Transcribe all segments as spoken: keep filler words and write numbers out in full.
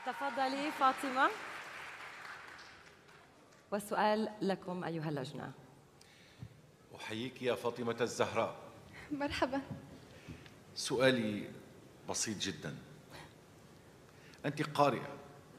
تفضلي فاطمة. والسؤال لكم أيها اللجنة. أحييك يا فاطمة الزهراء. مرحبا. سؤالي بسيط جدا. أنت قارئة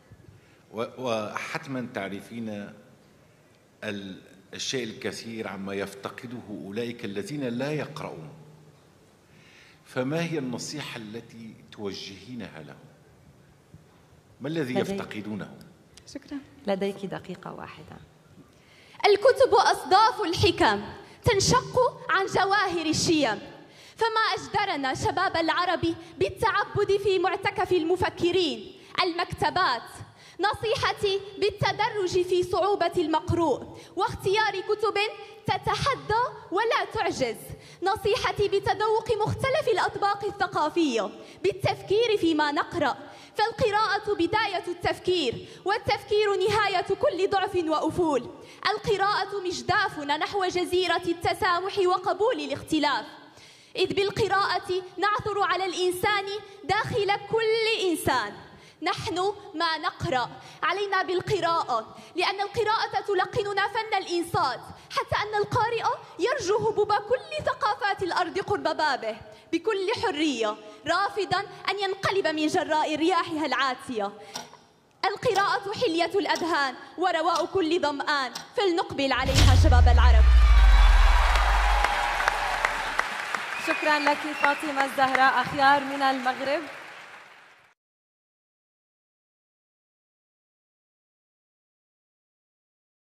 وحتما تعرفين الشيء الكثير عما يفتقده أولئك الذين لا يقرؤون، فما هي النصيحة التي توجهينها لهم؟ ما الذي لدي... يفتقدونه؟ شكرا. لديك دقيقة واحدة. الكتب أصداف الحكم تنشق عن جواهر الشيم، فما أجدرنا شباب العرب بالتعبد في معتكف المفكرين. المكتبات. نصيحتي بالتدرج في صعوبة المقروء واختيار كتب تتحدى ولا تعجز. نصيحتي بتذوق مختلف الأطباق الثقافية، بالتفكير فيما نقرأ، فالقراءة بداية التفكير، والتفكير نهاية كل ضعف وأفول. القراءة مجدافنا نحو جزيرة التسامح وقبول الاختلاف، إذ بالقراءة نعثر على الإنسان داخل كل إنسان. نحن ما نقرأ، علينا بالقراءة، لأن القراءة تلقننا فن الإنصات، حتى أن القارئ يرجو هبوب كل ثقافات الأرض قرب بابه بكل حرية، رافضاً أن ينقلب من جراء رياحها العاتية. القراءة حلية الأذهان ورواء كل ظمآن، فلنقبل عليها شباب العرب. شكراً لك فاطمة الزهراء. أخيار من المغرب.